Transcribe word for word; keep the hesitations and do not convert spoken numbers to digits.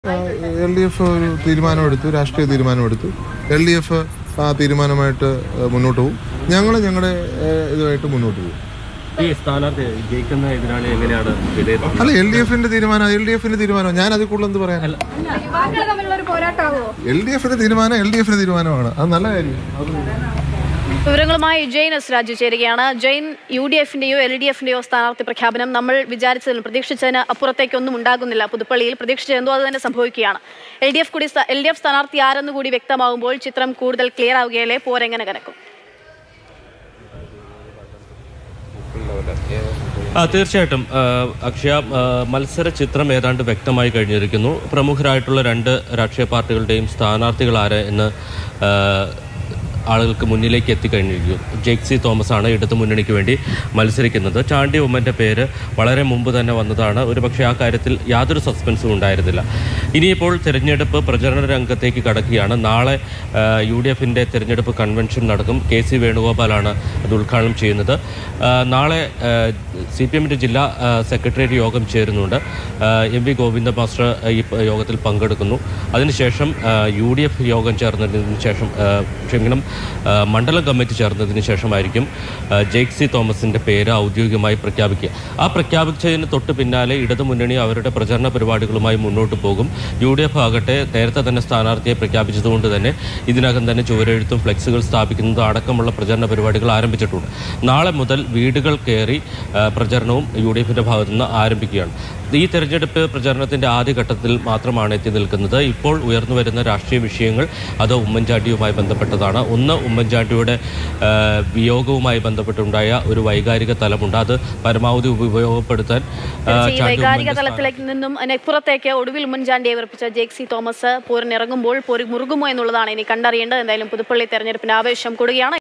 L D F ഒരു തീരുമാനമെടുത്തു, രാഷ്ട്രീയ തീരുമാനമെടുത്തു. എൽ ഡി എഫ് ആ തീരുമാനമായിട്ട് മുന്നോട്ട് പോകും. ഞങ്ങൾ ഞങ്ങളുടെ ഇതുമായിട്ട് മുന്നോട്ട് പോകും. അല്ല, എൽ ഡി എഫിന്റെ തീരുമാനം എൽ ഡി എഫിന്റെ തീരുമാനം ഞാൻ അതിൽ കൂടുതൽ എന്ത് പറയാൻ? എൽ ഡി എഫിന്റെ തീരുമാനം എൽ ഡി എഫിന്റെ തീരുമാനമാണ്. അത് നല്ല കാര്യം. വിവരങ്ങളുമായി ജെയിൻ എസ് രാജു ചേരുകയാണ്. ജെയിൻ, യു ഡി എഫിന്റെയോ എൽ ഡി എഫിന്റെയോ സ്ഥാനാർത്ഥി പ്രഖ്യാപനം നമ്മൾ വിചാരിച്ചതിലും പ്രതീക്ഷിച്ചതിന് അപ്പുറത്തേക്കൊന്നും ഉണ്ടാകുന്നില്ല. പുതുപ്പള്ളിയിൽ പ്രതീക്ഷിച്ചതെന്തോ അത് തന്നെ സംഭവിക്കുകയാണ്. എൽ ഡി എഫ് കൂടി എൽ ഡി എഫ് സ്ഥാനാർത്ഥി ആരെന്ന് കൂടി വ്യക്തമാകുമ്പോൾ ചിത്രം കൂടുതൽ ക്ലിയർ ആവുകയല്ലേ? പോരെങ്ങനെ കനക്കും? തീർച്ചയായിട്ടും അക്ഷയ, മത്സര ചിത്രം ഏതാണ്ട് വ്യക്തമായി കഴിഞ്ഞിരിക്കുന്നു. പ്രമുഖരായിട്ടുള്ള രണ്ട് രാഷ്ട്രീയ പാർട്ടികളുടെയും സ്ഥാനാർത്ഥികൾ ആര് എന്ന് ആളുകൾക്ക് മുന്നിലേക്ക് എത്തിക്കഴിഞ്ഞിരിക്കുന്നു. ജെക്സി തോമസ് ആണ് ഇടതു മുന്നണിക്ക് വേണ്ടി മത്സരിക്കുന്നത്. ചാണ്ടി ഉമ്മൻ്റെ പേര് വളരെ മുമ്പ് തന്നെ വന്നതാണ്. ഒരുപക്ഷെ ആ കാര്യത്തിൽ യാതൊരു സസ്പെൻസും ഉണ്ടായിരുന്നില്ല. ഇനിയിപ്പോൾ തിരഞ്ഞെടുപ്പ് പ്രചരണ രംഗത്തേക്ക് കടക്കുകയാണ്. നാളെ യു ഡി എഫിൻ്റെ തിരഞ്ഞെടുപ്പ് കൺവെൻഷൻ നടക്കും. കെ സി വേണുഗോപാലാണ് അത് ഉദ്ഘാടനം ചെയ്യുന്നത്. നാളെ സി പി എമ്മിൻ്റെ ജില്ലാ സെക്രട്ടേറിയറ്റ് യോഗം ചേരുന്നുണ്ട്. എം വി ഗോവിന്ദ മാസ്റ്റർ ഈ യോഗത്തിൽ പങ്കെടുക്കുന്നു. അതിനുശേഷം യു ഡി എഫ് യോഗം ചേർന്നതിന് ശേഷം ക്ഷമിക്കണം മണ്ഡലം കമ്മിറ്റി ചേർന്നതിന് ശേഷമായിരിക്കും ജെക്സി തോമസിൻ്റെ പേര് ഔദ്യോഗികമായി പ്രഖ്യാപിക്കുക. ആ പ്രഖ്യാപിച്ചതിന് തൊട്ട് പിന്നാലെ ഇടതുമുന്നണി അവരുടെ പ്രചരണ പരിപാടികളുമായി മുന്നോട്ട് പോകും. യു ഡി എഫ് ആകട്ടെ നേരത്തെ തന്നെ സ്ഥാനാർത്ഥിയെ പ്രഖ്യാപിച്ചതുകൊണ്ട് തന്നെ ഇതിനകം തന്നെ ചുവരെഴുത്തും ഫ്ലെക്സുകൾ സ്ഥാപിക്കുന്നതും അടക്കമുള്ള പ്രചരണ പരിപാടികൾ ആരംഭിച്ചിട്ടുണ്ട്. നാളെ മുതൽ വീടുകൾ കയറി പ്രചരണവും യു ഡി എഫിൻ്റെ ഭാഗത്തുനിന്ന് ആരംഭിക്കുകയാണ്. ഈ തെരഞ്ഞെടുപ്പ് പ്രചരണത്തിൻ്റെ ആദ്യഘട്ടത്തിൽ മാത്രമാണ് എത്തി നിൽക്കുന്നത്. ഇപ്പോൾ ഉയർന്നു വരുന്ന രാഷ്ട്രീയ വിഷയങ്ങൾ അത് ഉമ്മൻചാണ്ടിയുമായി ബന്ധപ്പെട്ടതാണ്. ഒന്ന്, ഉമ്മൻചാണ്ടിയുടെ വിയോഗവുമായി ബന്ധപ്പെട്ടുണ്ടായ ഒരു വൈകാരിക തലമുണ്ട്. അത് പരമാവധി ഉപയോഗപ്പെടുത്താൻ വൈകാരിക തലത്തിലേക്ക് നിന്നും പുറത്തേക്ക് ഒടുവിൽ ഉമ്മൻചാണ്ടിയെ വിറപ്പിച്ച ജെക്സി തോമസ് പോരിനിറങ്ങുമ്പോൾ പോരി മുറുകുമോ എന്നുള്ളതാണ് ഇനി കണ്ടറിയേണ്ടത്. എന്തായാലും പുതുപ്പള്ളി തെരഞ്ഞെടുപ്പിന് ആവേശം കൂടുകയാണ്.